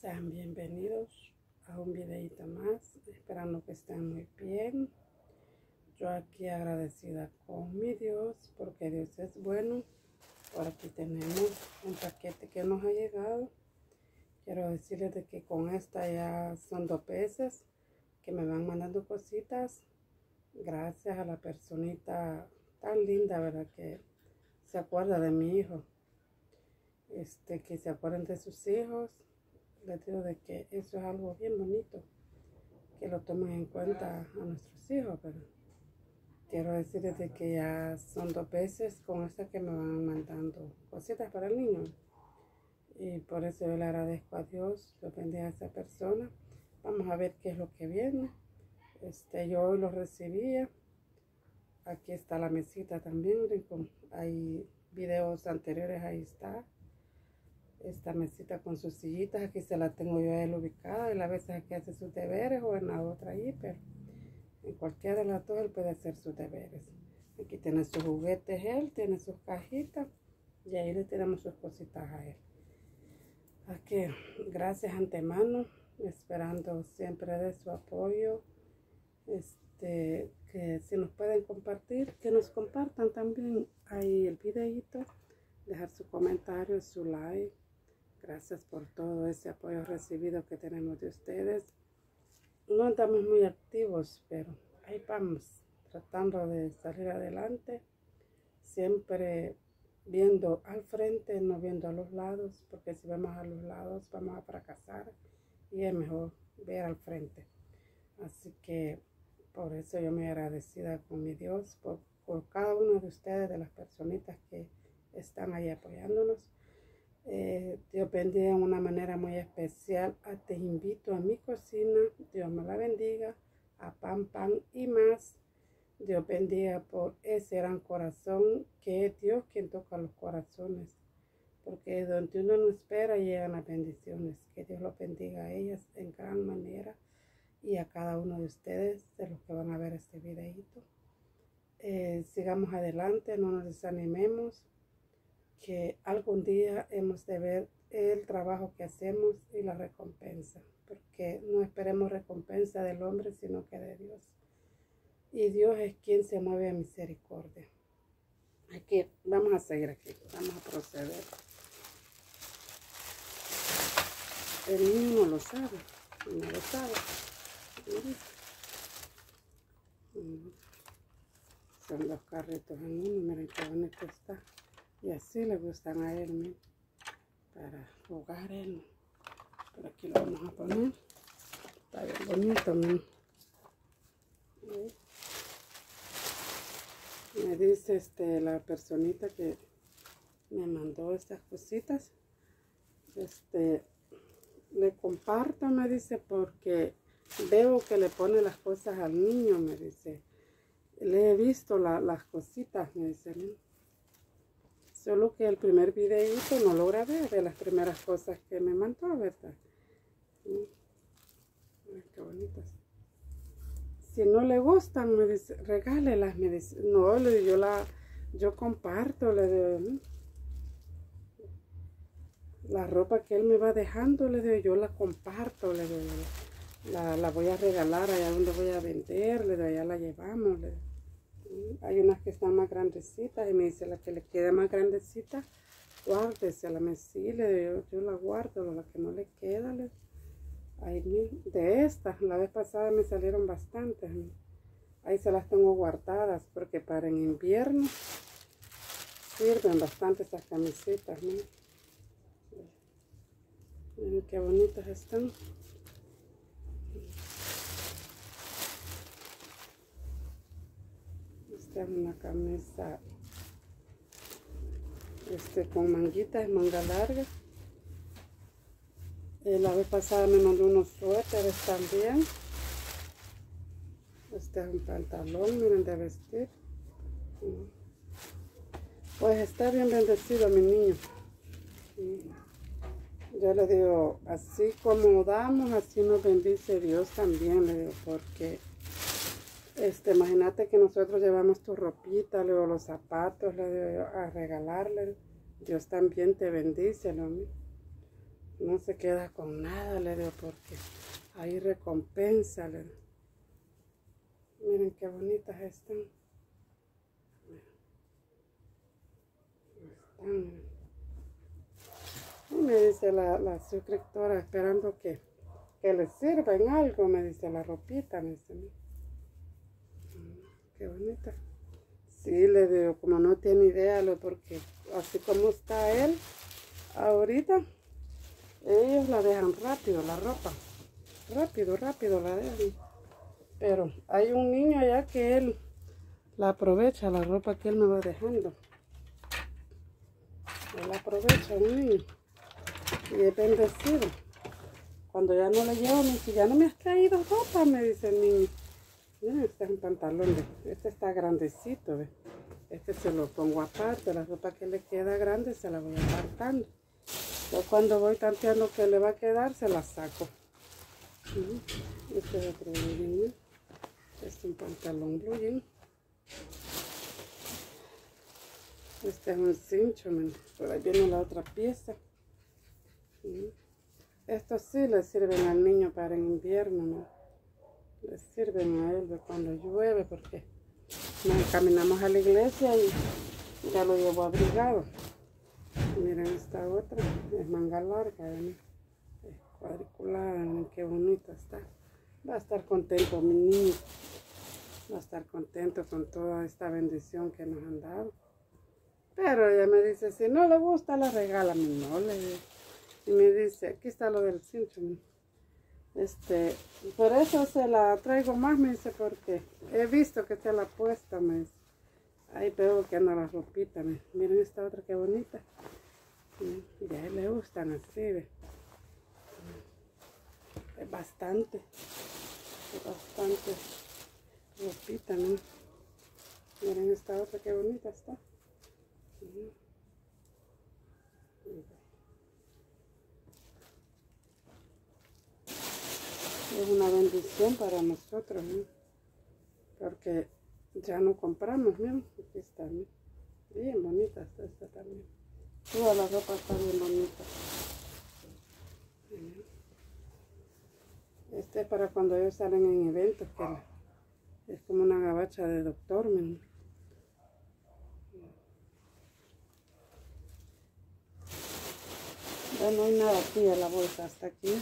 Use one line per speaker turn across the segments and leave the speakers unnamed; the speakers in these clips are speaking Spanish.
Sean bienvenidos a un videito más, esperando que estén muy bien. Yo aquí agradecida con mi Dios, porque Dios es bueno. Por aquí tenemos un paquete que nos ha llegado. Quiero decirles de que con esta ya son 2 veces que me van mandando cositas. Gracias a la personita tan linda, ¿verdad? Que se acuerda de mi hijo. Que se acuerden de sus hijos. Les digo de que eso es algo bien bonito, que lo tomen en cuenta a nuestros hijos, pero quiero decirles de que ya son 2 veces con esta que me van mandando cositas para el niño, y por eso yo le agradezco a Dios, lo bendiga a esa persona. Vamos a ver qué es lo que viene. Yo hoy lo recibía. Aquí está la mesita también, hay videos anteriores, ahí está esta mesita con sus sillitas. Aquí se la tengo yo a él ubicada, y a veces aquí hace sus deberes o en la otra ahí, pero en cualquiera de las dos él puede hacer sus deberes. Aquí tiene sus juguetes, él tiene sus cajitas, y ahí le tenemos sus cositas a él. Aquí, gracias antemano, esperando siempre de su apoyo. Que si nos pueden compartir, que nos compartan también ahí el videito, dejar su comentario, su like. Gracias por todo ese apoyo recibido que tenemos de ustedes. No estamos muy activos, pero ahí vamos, tratando de salir adelante, siempre viendo al frente, no viendo a los lados, porque si vemos a los lados vamos a fracasar, y es mejor ver al frente. Así que por eso yo me agradecida con mi Dios, por cada uno de ustedes, de las personitas que están ahí apoyándonos. Dios bendiga de una manera muy especial. Te invito a mi cocina. Dios me la bendiga. A Pan y más. Dios bendiga por ese gran corazón, que es Dios quien toca los corazones, porque donde uno no espera llegan las bendiciones. Que Dios los bendiga a ellas en gran manera, y a cada uno de ustedes, de los que van a ver este videito. Sigamos adelante, no nos desanimemos, que algún día hemos de ver el trabajo que hacemos y la recompensa, porque no esperemos recompensa del hombre, sino que de Dios. Y Dios es quien se mueve a misericordia. Aquí vamos a seguir, aquí vamos a proceder. El niño no lo sabe, no lo sabe. Son 2 carritos en uno, miren qué bonito está. Y así le gustan a él, miren, para jugar él. Por aquí lo vamos a poner. Está bien bonito, miren. Me dice la personita que me mandó estas cositas. Le comparto, me dice, porque veo que le pone las cosas al niño, me dice. Le he visto las cositas, me dice. Solo que el primer videito no lo grabé de las primeras cosas que me mandó, ¿verdad? Ay, qué bonitas. Si no le gustan, me dice, regálelas, me dice. No, le digo, yo comparto, le digo. La ropa que él me va dejando, le digo, yo la comparto, le digo. La voy a regalar allá donde voy a vender, le digo, allá la llevamos, le digo. Hay unas que están más grandecitas, y me dice, la que le quede más grandecita, guárdesela. Me sí, le digo, yo la guardo, la que no le queda, le digo. Ahí, de estas, la vez pasada me salieron bastantes. Ahí se las tengo guardadas, porque para en invierno sirven bastante estas camisetas. Miren qué bonitas están. Esta es una camisa con manguitas, manga larga. La vez pasada me mandó unos suéteres también. Este es un pantalón, miren, de vestir. Pues está bien bendecido mi niño. Yo le digo, así como damos, así nos bendice Dios también, le digo, porque imagínate que nosotros llevamos tu ropita, le digo, los zapatos, le digo, a regalarle. Dios también te bendice, ¿no? no se queda con nada, le digo, porque hay recompensa, le digo. Miren qué bonitas están. Y me dice la suscriptora, esperando que le sirva en algo, me dice la ropita, me dice. Qué bonita. Sí, le digo, como no tiene idea, porque así como está él, ahorita, ellos la dejan rápido, la ropa. Rápido, rápido la dejan. Pero hay un niño allá que él la aprovecha, la ropa que él me va dejando. Él la aprovecha, un niño. Y es bendecido. Cuando ya no le llevo, me dice, ya no me has traído ropa, me dice el niño. Miren, este es un pantalón, este está grandecito, ¿ve? Este se lo pongo aparte, la ropa que le queda grande se la voy apartando. Yo cuando voy tanteando que le va a quedar, se la saco. Este es otro blue jean. Este es un pantalón blue jean. Este es un cincho, por ahí viene la otra pieza. Estos sí le sirven al niño para en invierno, ¿no? Le sirven a él cuando llueve, porque nos caminamos a la iglesia y ya lo llevo abrigado. Miren esta otra, es manga larga, ¿ven? Es cuadriculada, miren qué bonita está. Va a estar contento mi niño, va a estar contento con toda esta bendición que nos han dado. Pero ella me dice, si no le gusta, la regala. No le digo. Y me dice, aquí está lo del cincho. Por eso se la traigo más, me dice, porque he visto que se la ha puesto, me dice. Ahí veo que anda la ropita, miren esta otra que bonita. Y a él le gustan así, ¿ve? Es bastante ropita, ¿no? Miren esta otra que bonita está. Es una bendición para nosotros, ¿no? Porque ya no compramos, miren, aquí está, ¿no? Bien bonita está esta también. Toda la ropa está bien bonita. Este es para cuando ellos salen en eventos, que es como una gabacha de doctor, miren. Ya no hay nada aquí en la bolsa, hasta aquí.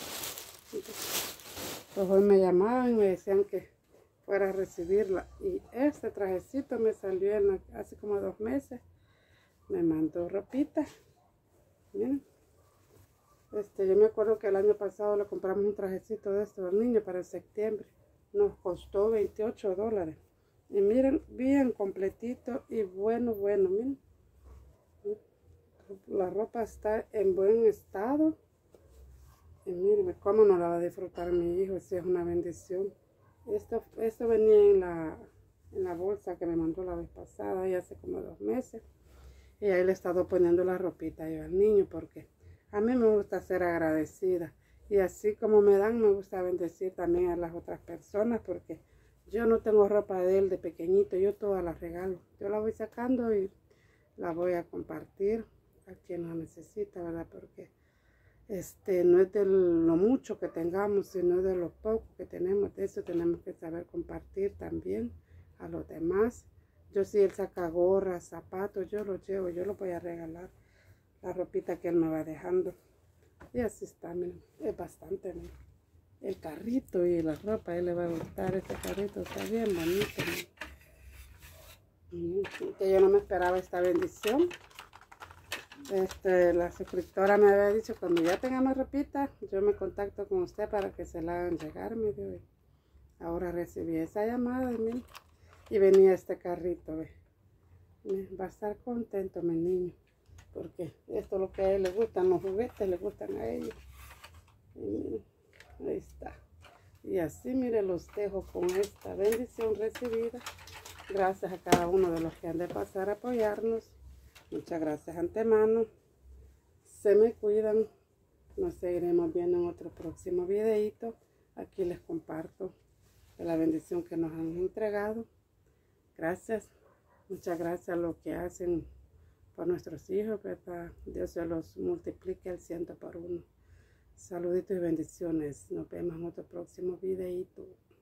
Pues hoy me llamaban y me decían que fuera a recibirla. Y este trajecito me salió hace como 2 meses. Me mandó ropita. Miren. Yo me acuerdo que el año pasado le compramos un trajecito de esto al niño para septiembre. Nos costó $28. Y miren, bien completito y bueno, miren. La ropa está en buen estado. Y miren cómo no la va a disfrutar mi hijo, si es una bendición. Esto venía en la bolsa que me mandó la vez pasada, y hace como 2 meses. Y ahí le he estado poniendo la ropita yo al niño, porque a mí me gusta ser agradecida. Y así como me dan, me gusta bendecir también a las otras personas, porque yo no tengo ropa de él de pequeñito, yo todas las regalo. Yo la voy sacando y la voy a compartir a quien la necesita, ¿verdad? Porque no es de lo mucho que tengamos, sino de lo poco que tenemos. De eso tenemos que saber compartir también a los demás. Yo si él saca gorras, zapatos, yo los llevo, yo los voy a regalar. La ropita que él me va dejando. Y así está, miren, es bastante, miren. El carrito y la ropa, a él le va a gustar. Este carrito está bien bonito, miren. Que yo no me esperaba esta bendición. La suscriptora me había dicho, cuando ya tengamos ropita, yo me contacto con usted para que se la hagan llegar, me dijo. Ahora recibí esa llamada, miren, y venía este carrito, ve. Va a estar contento mi niño, porque esto es lo que a él le gustan, los juguetes le gustan a ellos. Y miren, ahí está. Y así, mire, los dejo con esta bendición recibida. Gracias a cada uno de los que han de pasar a apoyarnos. Muchas gracias antemano. Se me cuidan. Nos seguiremos viendo en otro próximo videito. Aquí les comparto de la bendición que nos han entregado. Gracias. Muchas gracias a los que hacen por nuestros hijos, ¿verdad? Dios se los multiplique al 100 por uno. Saluditos y bendiciones. Nos vemos en otro próximo videito.